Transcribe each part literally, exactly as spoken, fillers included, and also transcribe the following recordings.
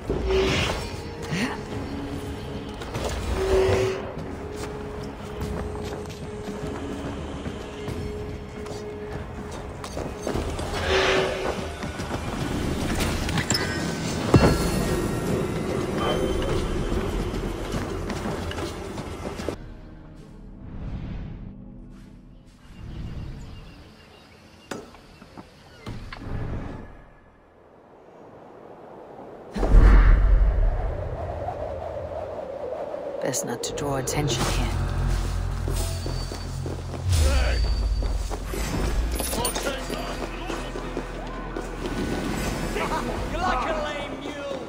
Best not to draw attention here. You're like a lame mule!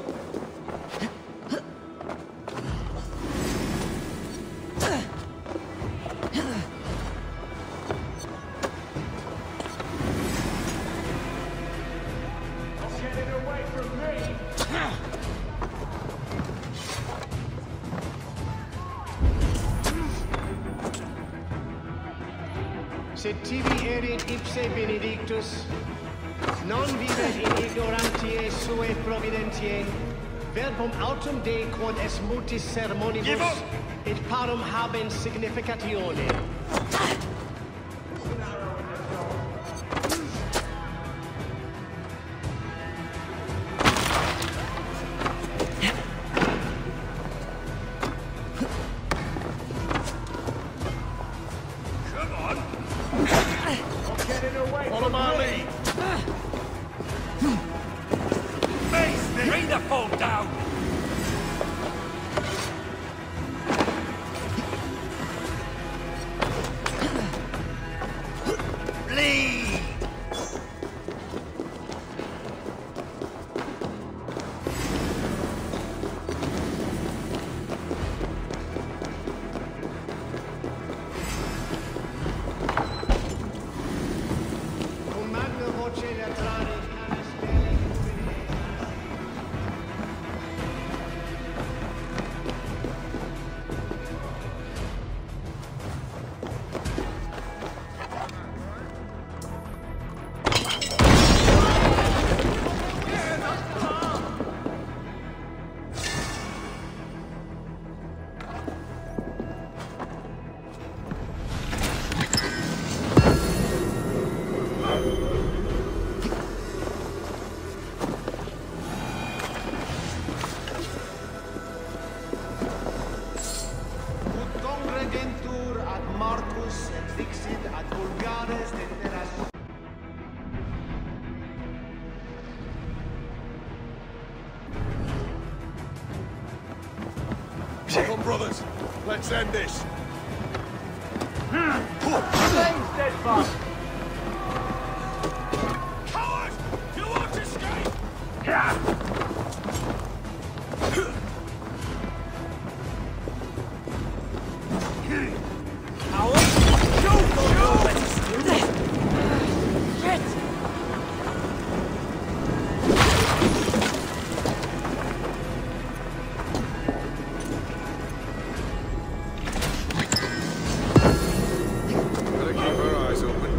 Get it away from me! Sed tibi erit ipse benedictus, non vivet in ignorantiae suae providentiae, verbum autum Dei quod es mutis sermonibus, et parum habens significatione. Follow my lead! Bring the foe down! Lead! Marcus et vixit ad vulgares deteras. Come on, brothers. Let's end this. Remain steadfast! Coward! You won't escape! Gotta keep our eyes open.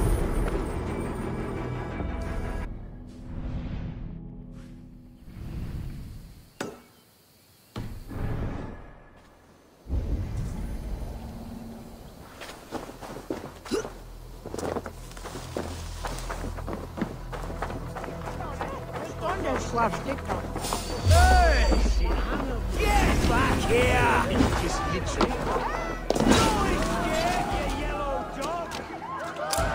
Hey! Get back here! Is literally. Don't scared, you yellow dog!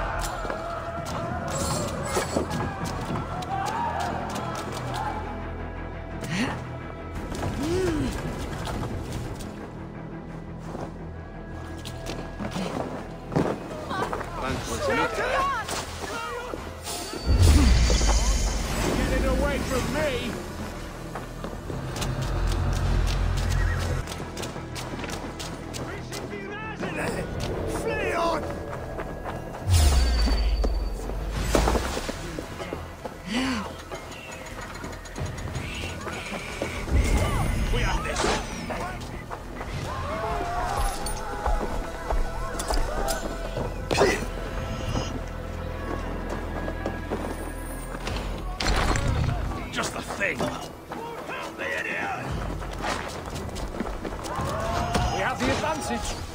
Get it away from me! advantage.